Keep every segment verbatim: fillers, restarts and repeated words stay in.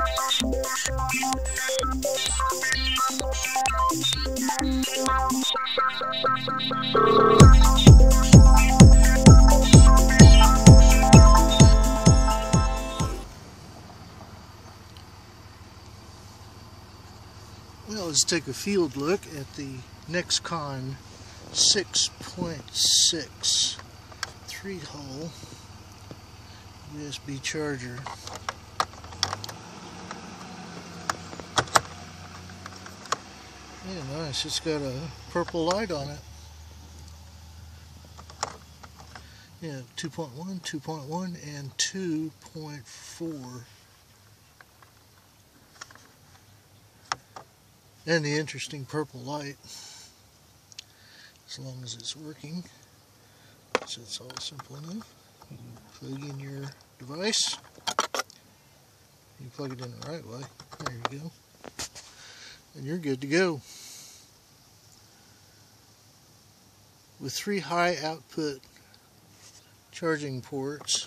Well, let's take a field look at the Nexcon six point six three hole U S B charger. Yeah, nice. It's got a purple light on it. Yeah, two point one, two point one, and two point four. And the interesting purple light, as long as it's working. So it's all simple enough. You can plug in your device. You plug it in the right way. There you go. And you're good to go. With three high output charging ports,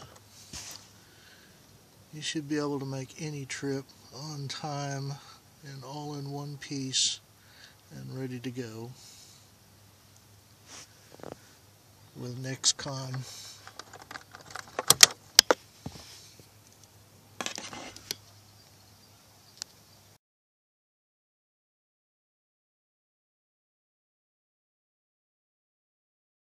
you should be able to make any trip on time and all in one piece and ready to go with Nexcon.